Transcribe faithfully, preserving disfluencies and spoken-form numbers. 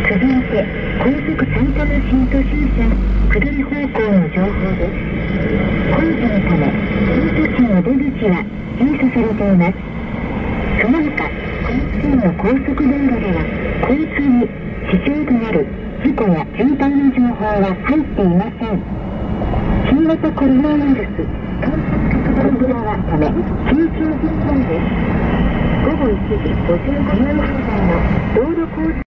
続いて、高速埼玉新都心線下り方向の情報です。工事のため、新都心の出口は閉鎖されています。その他、この付近の高速道路では、交通に支障となる事故や渋滞の情報は入っていません。新型コロナウイルス感染拡大のため、緊急事態です。ごごいちじごじゅうごふん現在の道路交通